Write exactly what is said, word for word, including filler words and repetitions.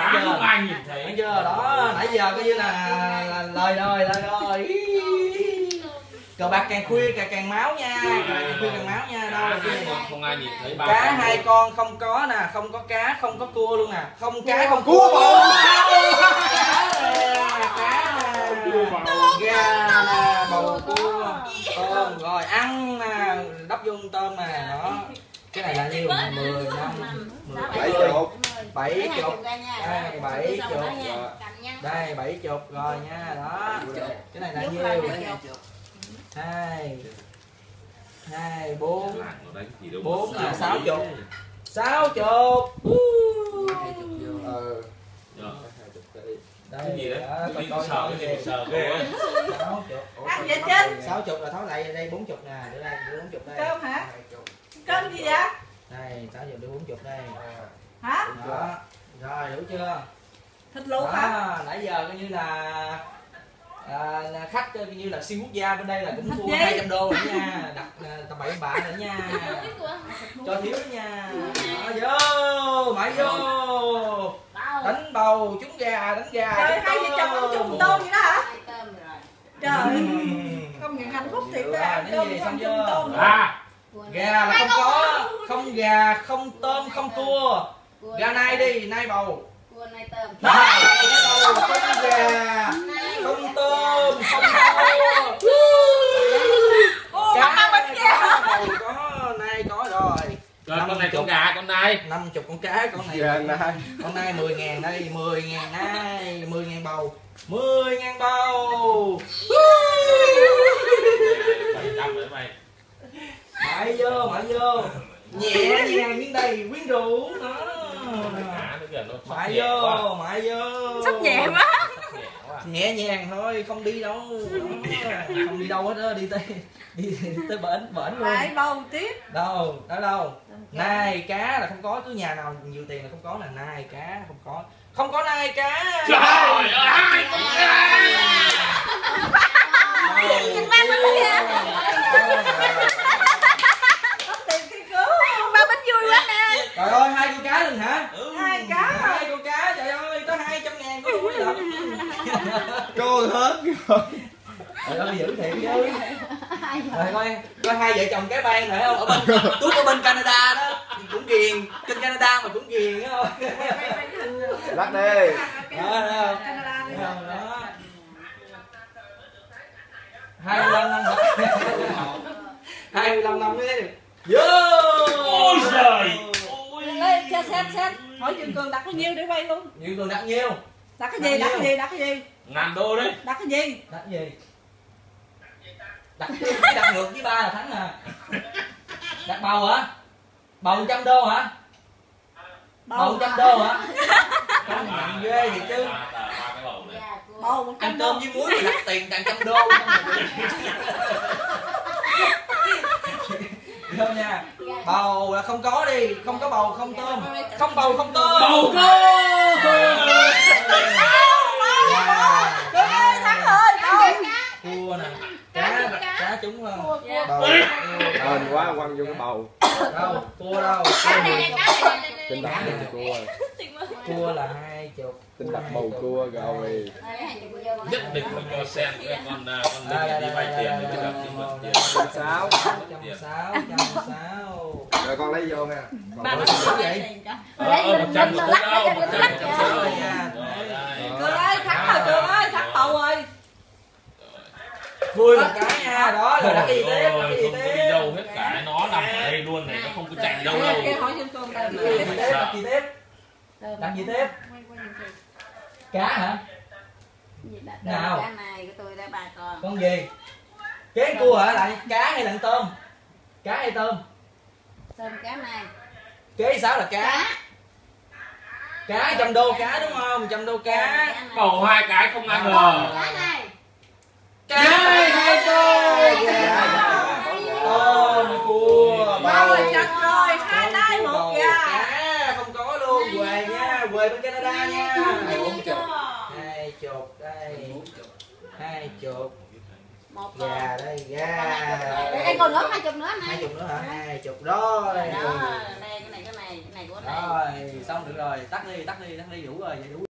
chưa? Không ai nhìn thấy. Thấy chưa? Đó, nãy giờ coi như là, là lời rồi, lời rồi. Cờ bạc càng khuya càng càng máu nha, càng khuya càng máu nha. Đâu không, không ai nhìn thấy. Cá hai con không có nè, không có cá, không có cua luôn nè, không cá không cua bầu. Cá gà nè, bầu cua, tôm rồi ăn nè, đắp vô tôm nè, đó. Cái này là nhiêu? mười, năm, mười, bảy chục. bảy chục. Đây bảy chục. Đây bảy chục rồi nha, đó. Cái này là nhiêu? hai hai bốn bốn là sáu chục. sáu chục. Ờ. Đây gì đó, coi coi sờ cái gì sờ ghê. sáu chục. sáu chục là tháo lại đây bốn chục nè, đưa đây đưa bốn chục đây. Cơm hả? Cơm gì vậy? Đây sáu chục đưa bốn chục đây. Hả? Đó. Rồi đủ chưa? Thịt luộc hả? Nãy giờ coi như là à, khách coi như là siêu quốc gia bên đây là cũng thua hai trăm đô rồi nha, đặt tầm bậy bạ nữa nha, cho thiếu đó nha. Đó, vô mãi vô đánh bầu trúng gà, đánh gà. Trời, hai vợ chồng ăn chung tôm vậy đó hả? Trời, công nhận hạnh phúc thiệt ra ăn cơm với ăn chung tôm. À, gà là không có, không gà, không tôm, không cua. Gà nai đi, nai bầu. Cua nai tôm. Nai bầu, không gà, không tôm, không cua. Cá, cá bầu có, nai có rồi. Rồi con này con gà, con nai. năm mươi con cá, con này nai. Con nai mười ngàn đây, mười ngàn nai, mười ngàn bầu. mười ngàn bầu. bảy trăm nữa mày. Mãi vô, mãi vô. Nhẹ nhàng miếng đầy quyến rũ đó. Mãi vô, mãi vô. Sắp nhẹ quá. Nhẹ nhàng thôi, không đi đâu. Không đi đâu hết đó, đi tới đi tới bển bển luôn. Lại bầu tiếp. Đâu, đó đâu. Nai cá là không có, cứ nhà nào nhiều tiền là không có, là nai cá không có. Không có nai cá. Trời ơi, con gà. Ba bánh vui quá nè. Trời ơi, hai con cá luôn hả? Ừ. Hai cá. Hai con cá, trời ơi, tới hai trăm ngàn có đủ lắm. Cô hết rồi. Trời ơi, dữ thiệt chứ. Rồi coi, coi hai vợ chồng cái ban nữa không? Ở bên Tuốt ở bên Canada đó, cũng ghiền, kênh Canada mà cũng ghiền á không? Lắc đi. Đó, đó. Đó. hai mươi lăm năm nữa. hai mươi lăm năm đấy. Vô. Ôi trời. Lên cho xem xem. Hỏi Dương Cường đặt bao nhiêu để quay luôn. Dương Cường đặt nhiêu? Đặt cái gì? Đặt cái gì? Đặt cái gì? Ngàn đô đấy. Đặt cái gì? Đặt cái gì? Đặt đặt ngược với ba là thắng nè. Đặt bầu hả? Bầu trăm đô hả? Bầu trăm đô hả? Công nhận ghê thì chứ. Bầu một trăm Ăn đô. cơm với muối mà đặt tiền tặng trăm đô. Không nha. Bầu là không có đi, không có bầu không tôm. Không bầu không tôm. Bầu cua. Thắng rồi, bầu. Cua nè. Cá cá trúng không? Bầu. Hên quá quăng vô cái bầu. Đâu, cua đâu? Tin đập được cua. Cua là hai chục. Tin đập bầu cua rồi. Nhất định không cho xem cái con con Linh đi vay tiền để được cái mật tiền. Trăm sáu. Trăm sáu, trăm sáu. Rồi con lấy vô nha. Ba Ba bánh vậy? Ờ, một trăm một chút đâu, một trăm trăm sáu Rồi rồi nha. Cường ơi, thắng rồi Cường ơi, thắng bầu rồi. Vui một cái nha, đó rồi đặt cái gì tiếp, đặt cái gì không có đi tiếp. đâu hết cả, nó nằm ở đây luôn này, nó không có chạy đâu đâu. Kia hỏi Dương Cường đặt Đặt gì tiếp, đặt gì tiếp? Đặt gì tiếp? Cá hả? Nào? Cá này của tôi đã ba con. Con gì? Kế cua hả? Lại cá hay là tôm? Cá hay tôm? Tôm cá này. Kế sao là cá? Cá trăm đô cá đúng không? Trăm đô cá. Bầu hai cái không ăn ngờ. Cá này. Cá hai tôm. Tôm cua. Bầu là chật rồi, hai nai một gà. Cá không có luôn, quề nha, quề bên Canada nha. Bốn chục. Hai chục đây. Hai chục. Một Gà đây, gà. đây còn nữa, hai chục nữa này. Hai chục nữa hả? Hai chục đó. Đó, đây cái này cái này. này, cái này của này. Rồi xong được rồi, tắt đi tắt đi tắt đi đủ rồi vậy đủ